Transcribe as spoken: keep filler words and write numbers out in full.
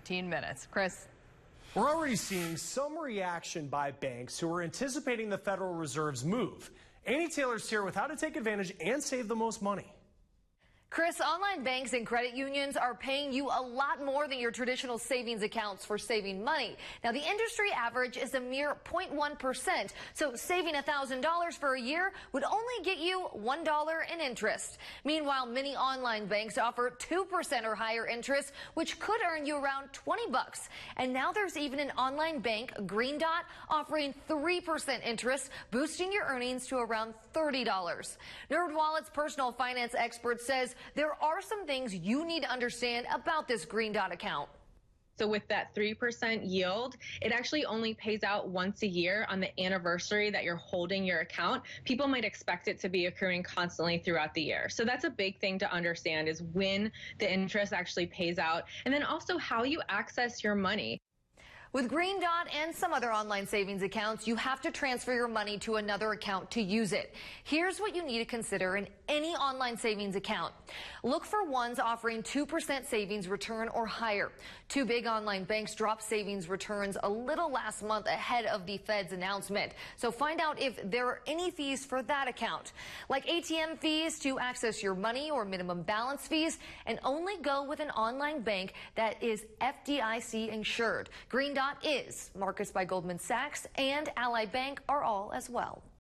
fifteen minutes. Chris. We're already seeing some reaction by banks who are anticipating the Federal Reserve's move. Annie Taylor's here with how to take advantage and save the most money. Chris, online banks and credit unions are paying you a lot more than your traditional savings accounts for saving money. Now, the industry average is a mere zero point one percent, so saving one thousand dollars for a year would only get you one dollar in interest. Meanwhile, many online banks offer two percent or higher interest, which could earn you around twenty bucks. And now there's even an online bank, Green Dot, offering three percent interest, boosting your earnings to around thirty dollars. NerdWallet's personal finance expert says there are some things you need to understand about this Green Dot account. So with that three percent yield, it actually only pays out once a year on the anniversary that you're holding your account. People might expect it to be accruing constantly throughout the year. So that's a big thing to understand, is when the interest actually pays out, and then also how you access your money. With Green Dot and some other online savings accounts, you have to transfer your money to another account to use it. Here's what you need to consider in any online savings account. Look for ones offering two percent savings return or higher. Two big online banks dropped savings returns a little last month ahead of the Fed's announcement. So find out if there are any fees for that account, like A T M fees to access your money or minimum balance fees, and only go with an online bank that is F D I C insured. Green Dot is Marcus by Goldman Sachs, and Ally Bank are all as well.